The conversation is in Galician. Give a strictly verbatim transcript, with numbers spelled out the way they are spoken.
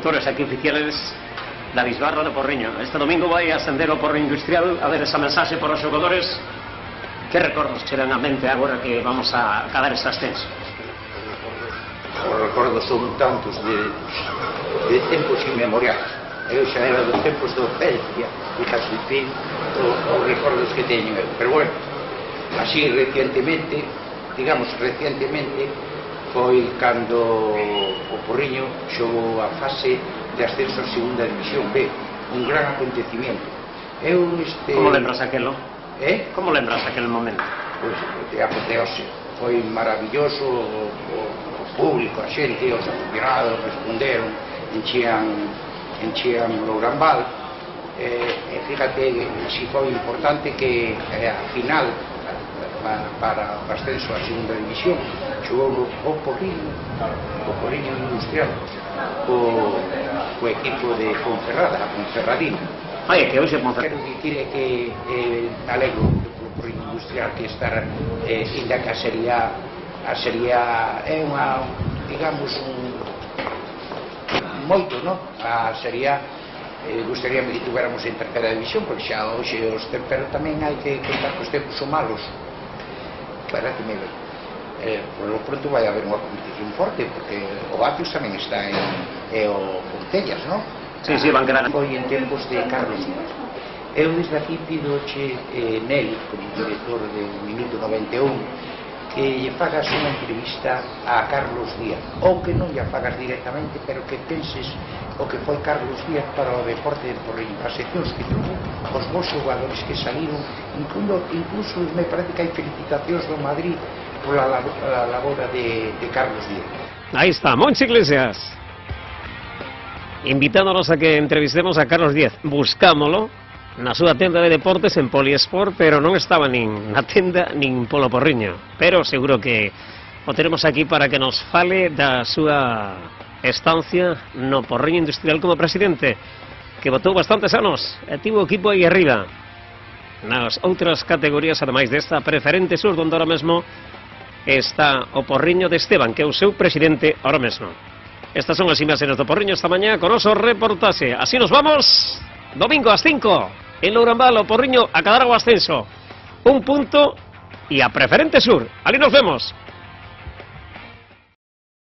conductores aquí oficiales da Bisbarra de Porriño. Este domingo vai ascender o Porriño Industrial. A ver esa mensaxe para os xogadores. Que recordos che ven a mente agora que vamos a cadar este ascenso? Os recordos son tantos de, de tempos inmemoriais. Eu xa era dos tempos do Celtia e casi fin os recordos que teño eu. Pero bueno, así recientemente, digamos recientemente, foi cando o Porriño xogou a fase de ascenso a segunda división B, un gran acontecimiento. Eu este... Como lembras aquelo? Eh? Como lembras aquel momento? Pois, de apoteose. Foi maravilloso, o, o público, a xente, os aficionados responderon, enchían, enchían o Gran Val. Eh, e fíjate, si foi importante que eh, a final para, para o ascenso a segunda división xogou o Porriño, o Porriño Industrial, o, o equipo de Ponferrada, a Ponferradina. Ai, que hoxe Ponferrada. Quero dicir é que eh, alegro do Porriño Industrial que estar, eh, inda que a sería a sería é unha, digamos, un moito, non? A sería eh, gustaríame que tuviéramos en terceira división, porque xa hoxe os pero tamén hai que contar que os tempos son malos. Para que me eh, por lo pronto vai haber unha competición forte, porque o Batios tamén está en e o Portellas, non? Sí, sí, van quedar. Foi en tempos de Carlos Díaz. Eu desde aquí pidoche eh, Nel, como director de Minuto noventa e un, que lle fagas unha entrevista a Carlos Díaz, ou que non lle fagas directamente, pero que penses o que foi Carlos Díaz para o deporte de Porriño, as seccións que tuvo, os bons xogadores que saliron, incluso, incluso me parece que hai felicitacións do Madrid pola labora de, de Carlos Díaz. Aí está, Monchi Iglesias, invitándonos a que entrevistemos a Carlos Díaz. Buscámolo na súa tenda de deportes en Poliesport, pero non estaba nin na tenda nin polo Porriño, pero seguro que o teremos aquí para que nos fale da súa estancia no Porriño Industrial como presidente, que botou bastantes anos e tivo o equipo aí arriba nas outras categorías, ademais desta preferente sur, onde ahora mesmo está o Porriño de Esteban, que é o seu presidente ahora mesmo. Estas son as imaxes do Porriño esta mañá con oso reportaxe. Así nos vamos, domingo ás cinco en Lourambal, o Porriño a cadar o ascenso, un punto e a preferente sur. Ali nos vemos.